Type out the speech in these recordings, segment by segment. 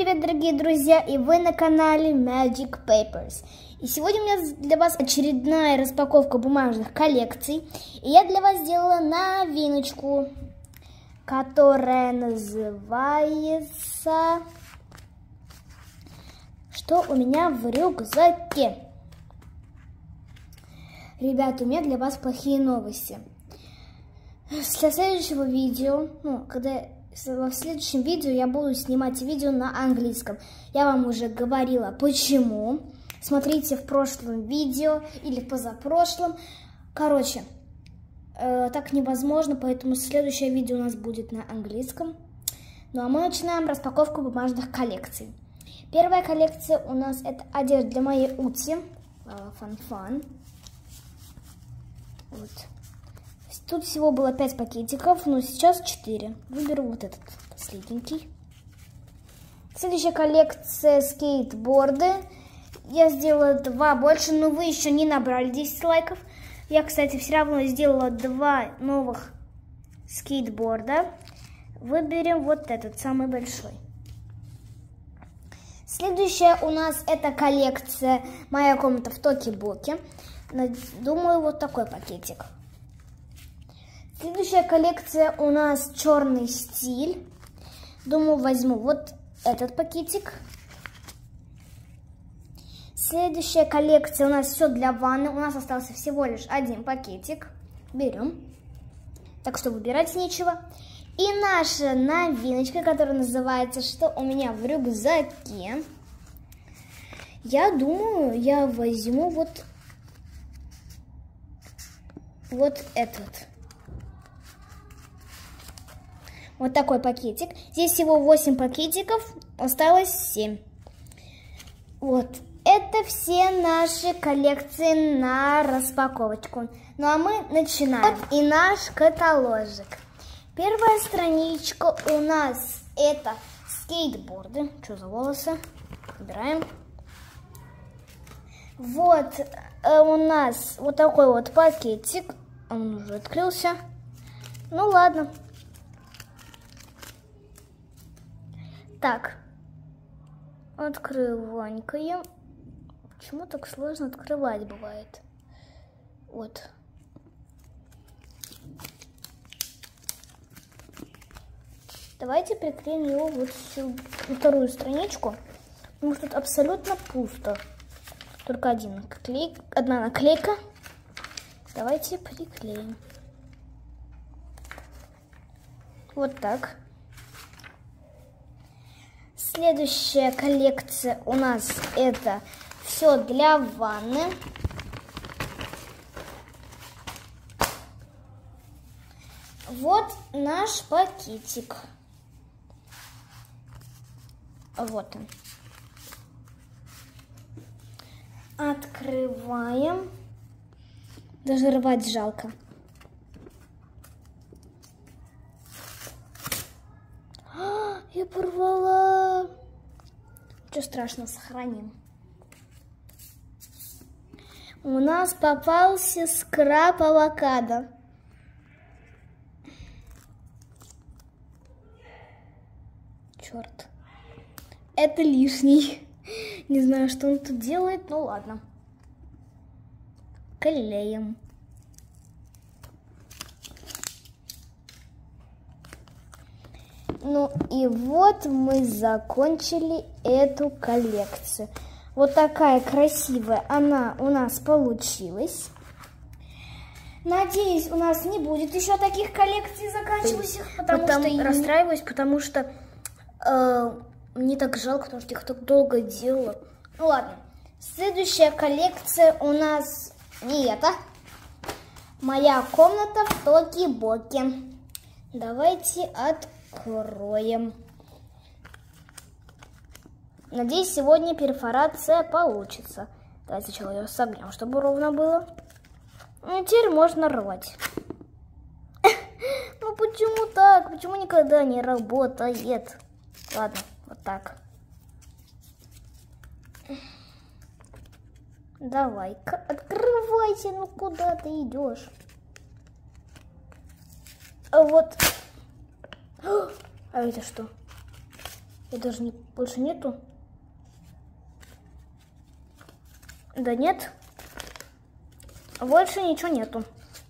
привет, дорогие друзья, и вы на канале Magic Papers. И сегодня у меня для вас очередная распаковка бумажных коллекций. И я для вас сделала новиночку, которая называется «Что у меня в рюкзаке?». Ребята, у меня для вас плохие новости. Для следующего видео, в следующем видео я буду снимать видео на английском. Я вам уже говорила, почему. Смотрите в прошлом видео или позапрошлом. Короче, так невозможно, поэтому следующее видео у нас будет на английском. Ну а мы начинаем распаковку бумажных коллекций. Первая коллекция у нас это одежда для моей Ути. Фан-фан. Вот. Тут всего было 5 пакетиков, но сейчас 4. Выберу вот этот последненький. Следующая коллекция скейтборды. Я сделала 2 больше, но вы еще не набрали 10 лайков. Я, кстати, все равно сделала 2 новых скейтборда. Выберем вот этот, самый большой. Следующая у нас это коллекция «Моя комната в Токи-Боки». Думаю, вот такой пакетик. Следующая коллекция у нас черный стиль. Думаю, возьму вот этот пакетик. Следующая коллекция у нас все для ванны. У нас остался всего лишь 1 пакетик. Берем. Так что выбирать нечего. И наша новиночка, которая называется «Что у меня в рюкзаке?». Я думаю, я возьму вот этот. Вот такой пакетик. Здесь всего 8 пакетиков, осталось 7. Вот. Это все наши коллекции на распаковочку. Ну а мы начинаем. Вот и наш каталожик. Первая страничка у нас это скейтборды. Что за волосы? Убираем. Вот у нас вот такой вот пакетик. Он уже открылся. Ну ладно. Так, открыванькаем. Почему так сложно открывать бывает? Вот. Давайте приклеим его вот всю вторую страничку, потому что тут абсолютно пусто. Только одна наклейка. Давайте приклеим. Вот так. Следующая коллекция у нас это все для ванны. Вот наш пакетик. Вот он. Открываем. Даже рвать жалко. Я порвала. Ничего страшного, сохраним. У нас попался скраб авокадо. Черт. Это лишний. Не знаю, что он тут делает, но ладно. Клеим. Ну и вот мы закончили эту коллекцию. Вот такая красивая она у нас получилась. Надеюсь, у нас не будет еще таких коллекций заканчивающих, потому что я расстраиваюсь, потому что мне так жалко, потому что я их так долго делала. Ну ладно. Следующая коллекция у нас не эта. «Моя комната в Токи-Боки». Давайте откроем. Надеюсь, сегодня перфорация получится. Давайте сначала ее согнем, чтобы ровно было. Ну, теперь можно рвать. Ну, почему так? Почему никогда не работает? Ладно, вот так. Давай-ка, открывайся, ну куда ты идешь? А вот. А это что? Я даже не Больше нету? Да нет. Больше ничего нету.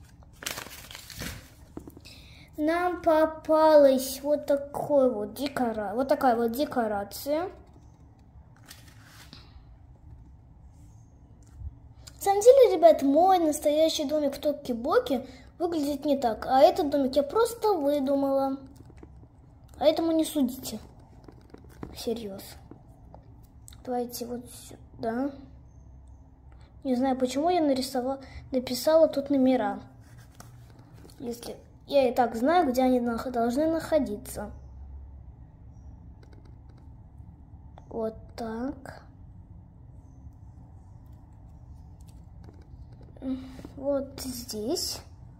Нам попалась вот такая вот декорация. На самом деле, ребят, мой настоящий домик в Токи-Боки выглядит не так. А этот домик я просто выдумала. Поэтому не судите. Всерьез. Давайте вот сюда. Не знаю, почему я написала тут номера. Если я и так знаю, где они должны находиться. Вот так. Вот здесь.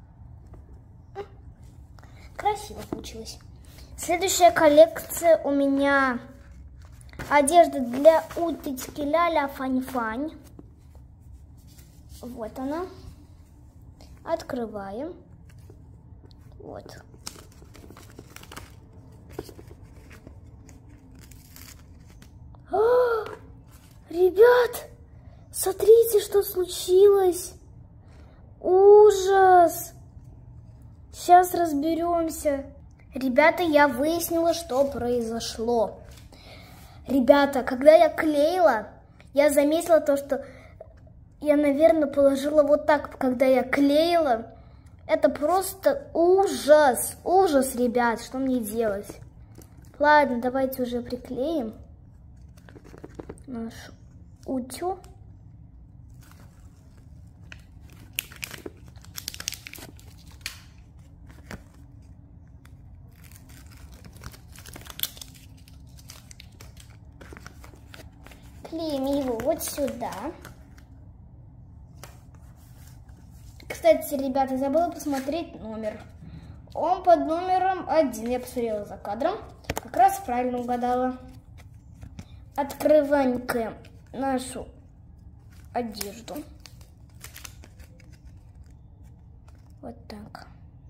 Красиво получилось. Следующая коллекция у меня одежда для уточки Ляля Фань-Фань. Вот она. Открываем. Вот. О, ребят, смотрите, что случилось. Ужас! Сейчас разберемся. Ребята, я выяснила, что произошло. Ребята, когда я клеила, я заметила то, что я, наверное, положила вот так, когда я клеила. Это просто ужас. Ужас, ребят, что мне делать? Ладно, давайте уже приклеим наш утюг. Клеим его вот сюда. Кстати, ребята, забыла посмотреть номер. Он под номером 1. Я посмотрела за кадром. Как раз правильно угадала. Открываем-ка нашу одежду. Вот так.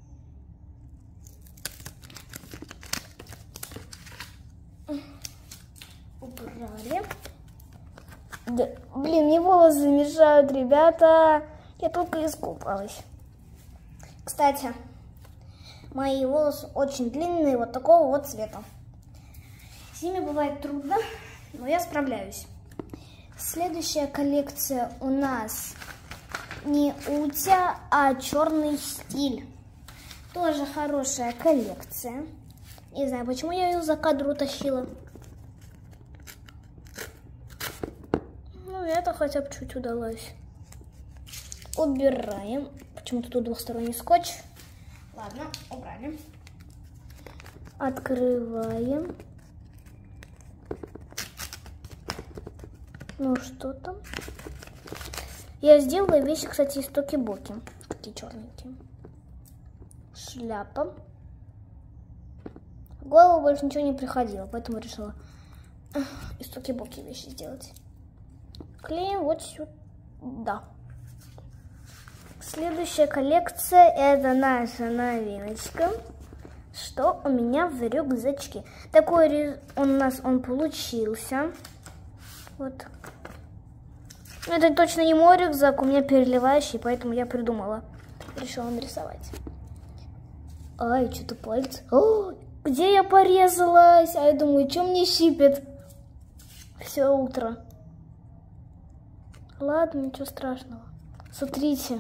Убрали. Да, блин, мне волосы мешают, ребята. Я только искупалась. Кстати, мои волосы очень длинные, вот такого вот цвета. С ними бывает трудно, но я справляюсь. Следующая коллекция у нас не утя, а черный стиль. Тоже хорошая коллекция. Не знаю, почему я ее за кадр утащила. Ну, это хотя бы чуть удалось. Убираем. Почему-то тут двухсторонний скотч. Ладно, убрали. Открываем. Ну, что там? Я сделала вещи, кстати, из Токи-Боки. Такие черненькие. Шляпа. В голову больше ничего не приходило, поэтому решила из Токи-Боки вещи сделать. Клеим вот сюда. Следующая коллекция — это наша новиночка. Что у меня в рюкзачке? Такой у нас он получился. Вот. Это точно не мой рюкзак, у меня переливающий, поэтому я придумала. Решила нарисовать. Ай, что-то пальцы. О, где я порезалась? А я думаю, что мне щипет? Все утро. Ладно, ничего страшного. Смотрите.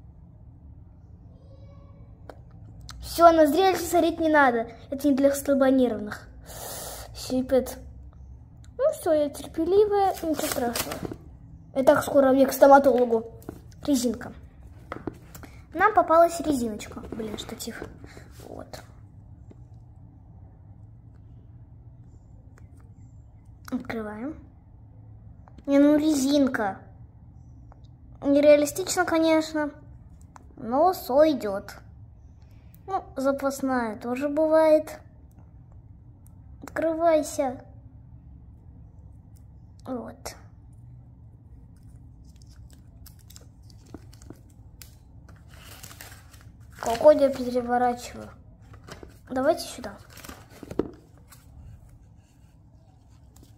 Все, на зрелище смотреть не надо. Это не для слабонервных. Щипет. Ну все, я терпеливая, ничего страшного. И так скоро мне к стоматологу. Резинка. Нам попалась резиночка. Блин, штатив. Вот. Открываем. Не, ну резинка. Нереалистично, конечно, но сойдет. Ну, запасная тоже бывает. Открывайся. Вот. Какой я переворачиваю. Давайте сюда.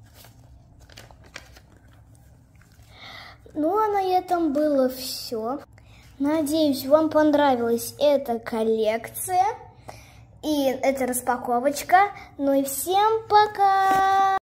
Ну, а на этом было все. Надеюсь, вам понравилась эта коллекция и эта распаковочка. Ну и всем пока!